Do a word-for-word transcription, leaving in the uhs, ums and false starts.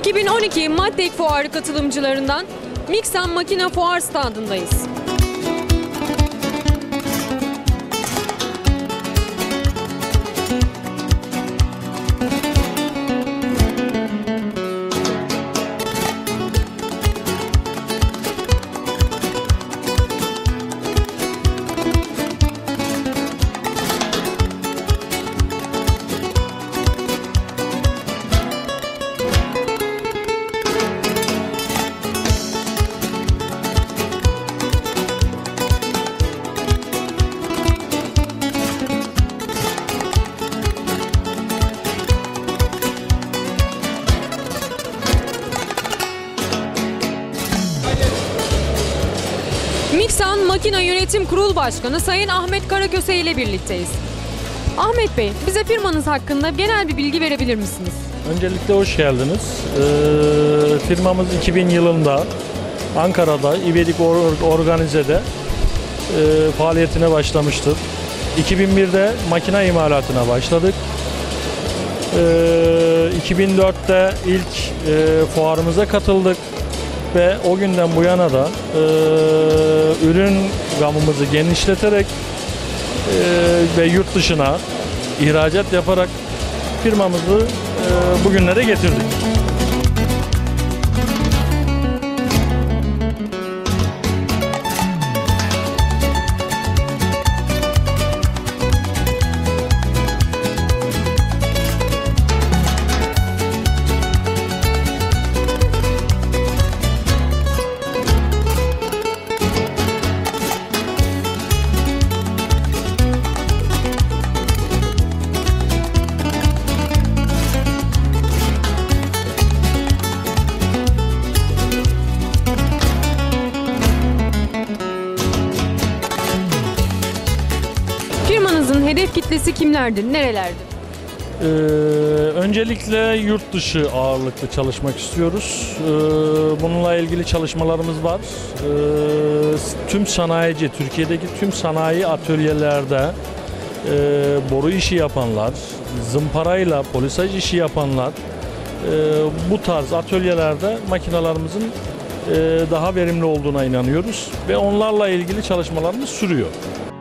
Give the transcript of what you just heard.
iki bin on iki Maddek Fuarı katılımcılarından Miksan Makina Fuar standındayız. Miksan Makina Yönetim Kurulu Başkanı Sayın Ahmet Karaköse ile birlikteyiz. Ahmet Bey, bize firmanız hakkında genel bir bilgi verebilir misiniz? Öncelikle hoş geldiniz. Ee, firmamız iki bin yılında Ankara'da İvedik Organize'de e, faaliyetine başlamıştır. iki bin birde makine imalatına başladık. Ee, iki bin dörtte ilk e, fuarımıza katıldık. Ve o günden bu yana da e, ürün gamımızı genişleterek e, ve yurt dışına ihracat yaparak firmamızı e, bugünlere getirdik. Firmanızın hedef kitlesi kimlerdir, nerelerdir? Ee, öncelikle yurt dışı ağırlıklı çalışmak istiyoruz. Ee, bununla ilgili çalışmalarımız var. Ee, tüm sanayici, Türkiye'deki tüm sanayi atölyelerde e, boru işi yapanlar, zımparayla polisaj işi yapanlar, e, bu tarz atölyelerde makinalarımızın e, daha verimli olduğuna inanıyoruz ve onlarla ilgili çalışmalarımız sürüyor.